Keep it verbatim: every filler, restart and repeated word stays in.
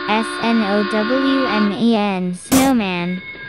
S N O W M A N, snowman.